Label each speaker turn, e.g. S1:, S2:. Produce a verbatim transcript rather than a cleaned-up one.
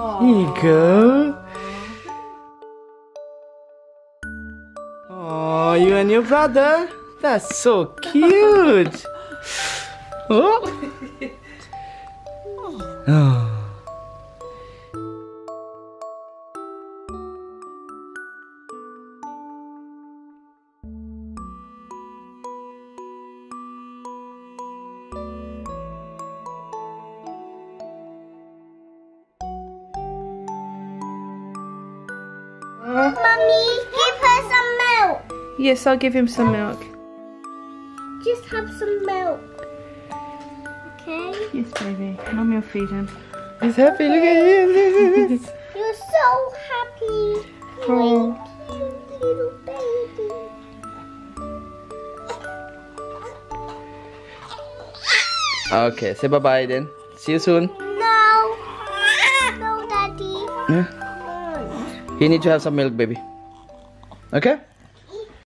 S1: Here you go. Oh, you and your brother? That's so cute. Oh. Oh.
S2: Mummy, give her some milk.
S3: Yes, I'll give him some milk.
S2: Just have some milk. Okay?
S3: Yes, baby. Mummy will feed him.
S1: He's happy, look at him.
S2: You're so happy.
S3: Oh.
S2: Cute little baby.
S1: Okay, say bye-bye then. See you soon.
S2: No. No, Daddy.
S1: Yeah. You need to have some milk, baby. Okay?